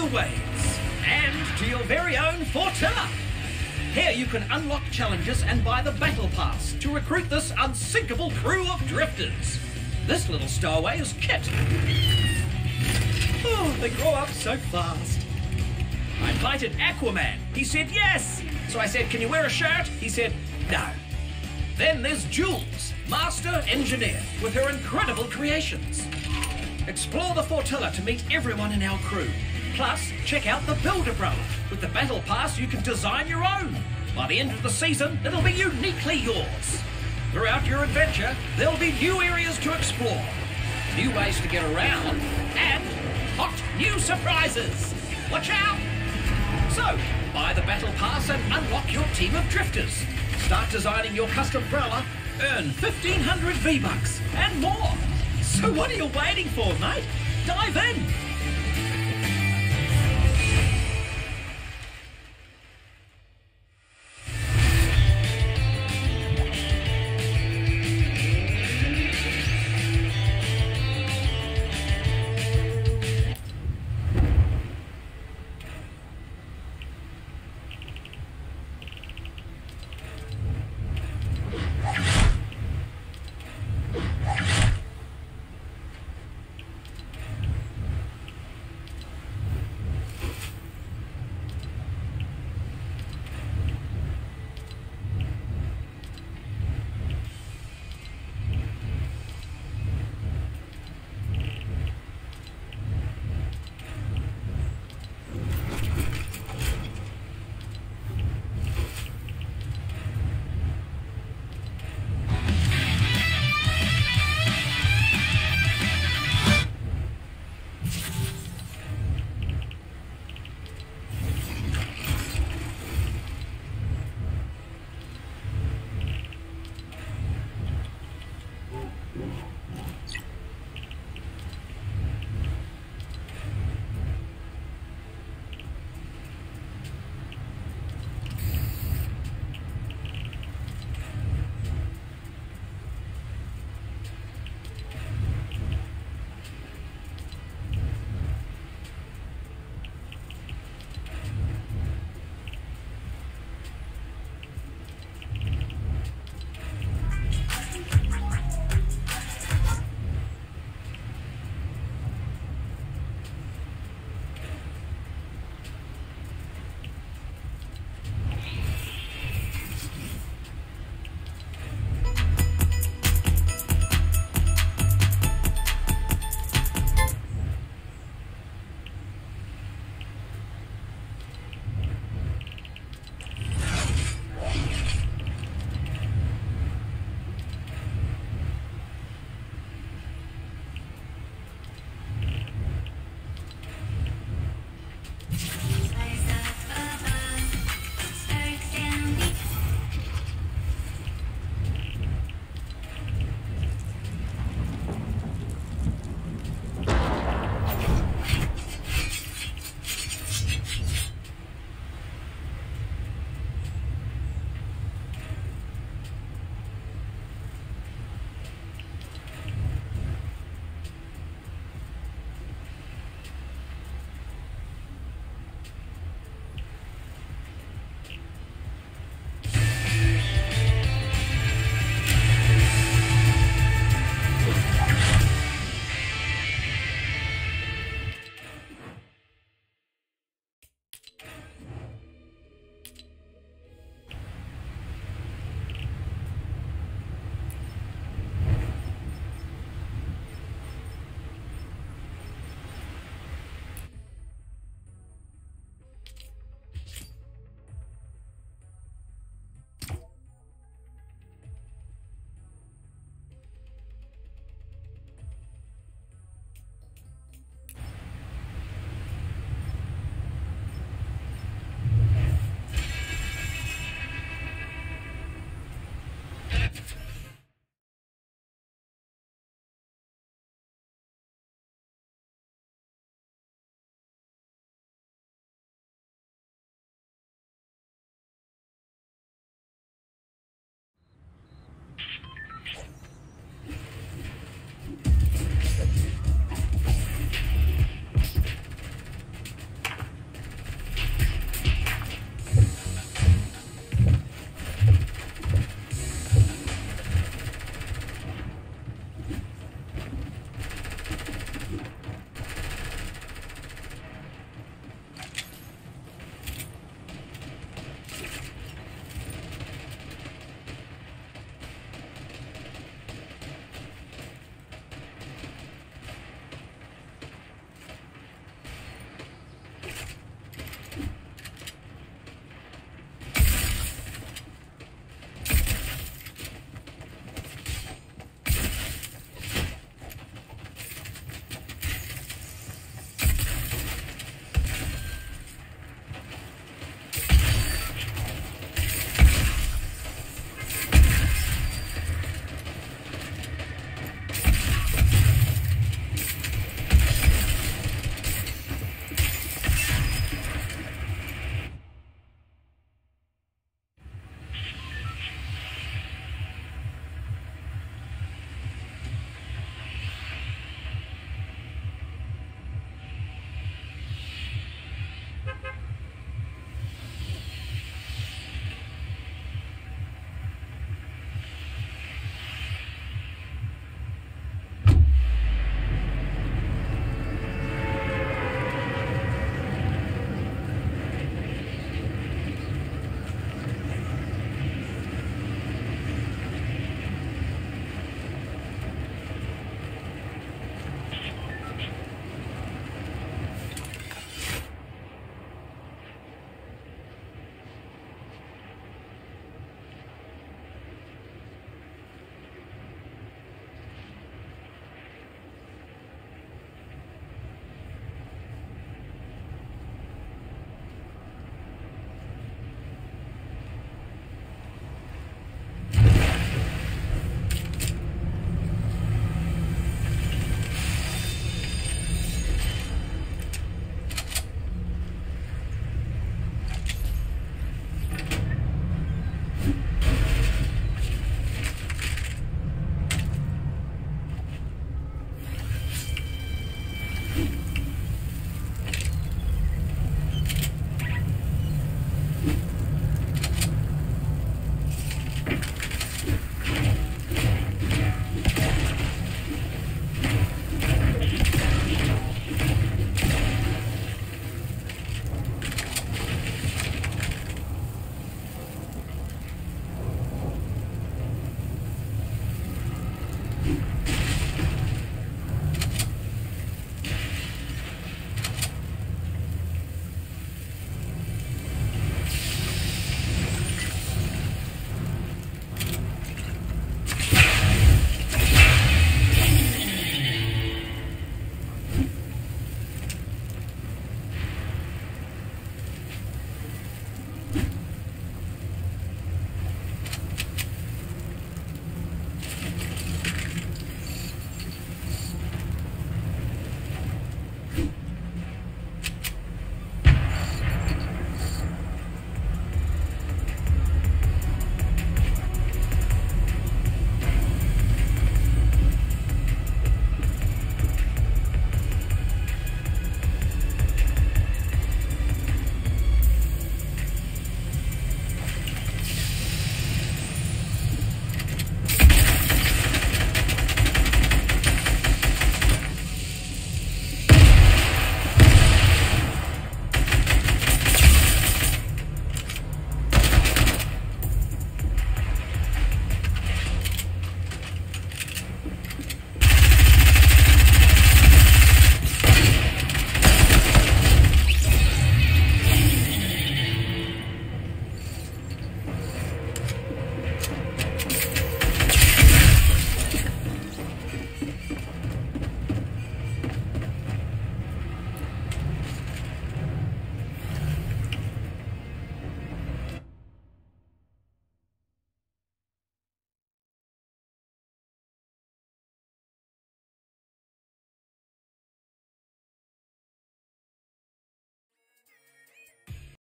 waves and to your very own Fortilla. Here you can unlock challenges and buy the Battle Pass to recruit this unsinkable crew of drifters. This little stowaway is Kit. Oh, they grow up so fast. I invited Aquaman. He said yes. So I said, can you wear a shirt? He said, no. Then there's Jules, master engineer, with her incredible creations. Explore the Fortilla to meet everyone in our crew. Plus, check out the Build Umbrella. With the Battle Pass, you can design your own. By the end of the season, it'll be uniquely yours. Throughout your adventure, there'll be new areas to explore, new ways to get around, and hot new surprises. Watch out! So, buy the Battle Pass and unlock your team of drifters. Start designing your custom umbrella, earn 1,500 V-Bucks, and more. So what are you waiting for, mate? Dive in!